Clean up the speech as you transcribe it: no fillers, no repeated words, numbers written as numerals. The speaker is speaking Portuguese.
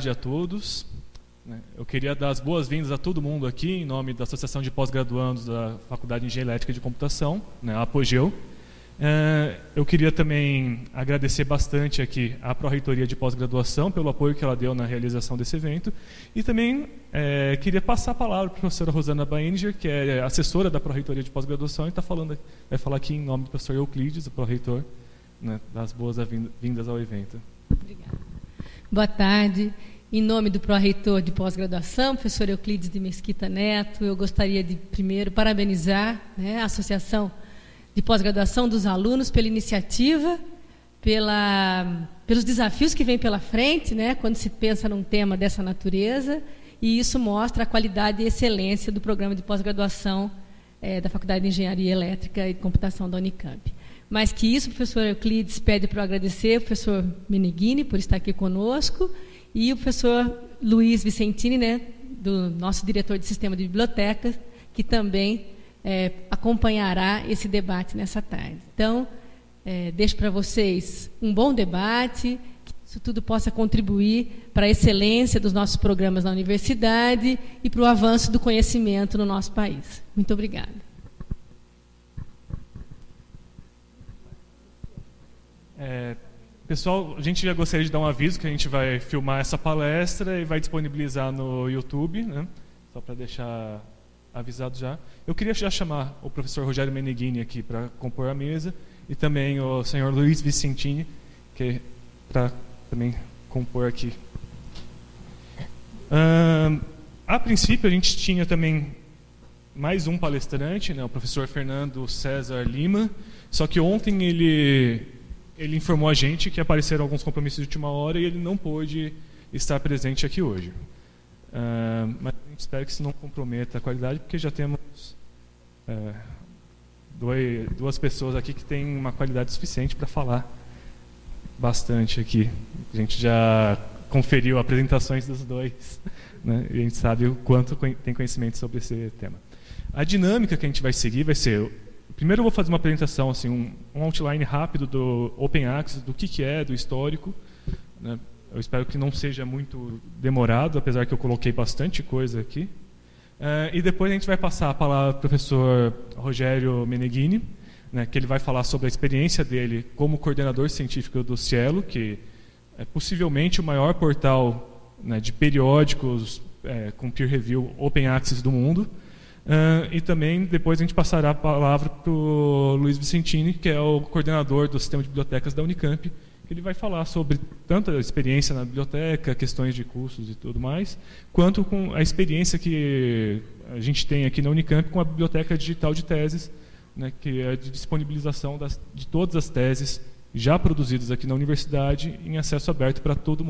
tarde a todos. Eu queria dar as boas-vindas a todo mundo aqui, em nome da Associação de Pós-Graduandos da Faculdade de Engenharia Elétrica e de Computação, a Apogeu. Eu queria também agradecer bastante aqui à Pró-Reitoria de Pós-Graduação pelo apoio que ela deu na realização desse evento. E também queria passar a palavra para a professora Rosana Baininger, que é assessora da Pró-Reitoria de Pós-Graduação, e vai falar aqui em nome do professor Euclides, o pró-reitor, das boas-vindas ao evento. Obrigada. Boa tarde. Em nome do pró-reitor de pós-graduação, professor Euclides de Mesquita Neto, eu gostaria de, primeiro, parabenizar a Associação de Pós-Graduação dos Alunos pela iniciativa, pelos desafios que vêm pela frente, quando se pensa num tema dessa natureza, e isso mostra a qualidade e excelência do programa de pós-graduação da Faculdade de Engenharia Elétrica e de Computação da Unicamp. Mais que isso, o professor Euclides pede para eu agradecer ao professor Meneghini por estar aqui conosco, e o professor Luiz Vicentini, do nosso diretor de Sistema de Bibliotecas, que também acompanhará esse debate nessa tarde. Então, deixo para vocês um bom debate, que isso tudo possa contribuir para a excelência dos nossos programas na universidade e para o avanço do conhecimento no nosso país. Muito obrigada. Pessoal, a gente já gostaria de dar um aviso que a gente vai filmar essa palestra e vai disponibilizar no YouTube, só para deixar avisado já. Eu queria já chamar o professor Rogério Meneghini aqui para compor a mesa e também o senhor Luiz Vicentini, para também compor aqui. A princípio, a gente tinha também mais um palestrante, o professor Fernando César Lima, só que ontem ele informou a gente que apareceram alguns compromissos de última hora e ele não pôde estar presente aqui hoje. Mas a gente espera que isso não comprometa a qualidade, porque já temos duas pessoas aqui que têm uma qualidade suficiente para falar bastante aqui. A gente já conferiu apresentações dos dois, e a gente sabe o quanto tem conhecimento sobre esse tema. A dinâmica que a gente vai seguir vai ser... Primeiro eu vou fazer uma apresentação, assim, um outline rápido do Open Access, do que é, do histórico. Eu espero que não seja muito demorado, apesar que eu coloquei bastante coisa aqui. E depois a gente vai passar a palavra para o professor Rogério Meneghini, que ele vai falar sobre a experiência dele como coordenador científico do Cielo, que é possivelmente o maior portal de periódicos com peer review Open Access do mundo. E também depois a gente passará a palavra para o Luiz Vicentini, que é o coordenador do Sistema de Bibliotecas da Unicamp, que ele vai falar sobre tanto a experiência na biblioteca, questões de cursos e tudo mais, quanto com a experiência que a gente tem aqui na Unicamp com a Biblioteca Digital de Teses, que é de disponibilização de todas as teses já produzidas aqui na universidade em acesso aberto para todo mundo.